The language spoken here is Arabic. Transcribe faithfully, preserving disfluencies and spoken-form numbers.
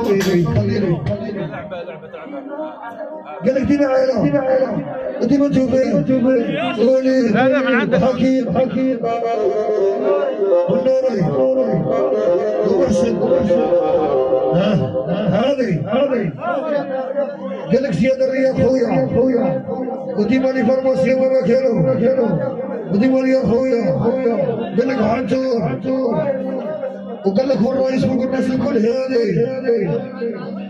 خليني خليني قال لك دي معانا دي معانا دي ما تشوفين قولي لا لا من عندك حكيم حكيم والنوري ومرشد ها هذه هذه قال لك زياد الرياض خويا خويا ودي مالي فارماسيا ما مكانه ودي مالي خويا قال لك عنتور وقال لك هو الرئيس فوق الناس الكل هذه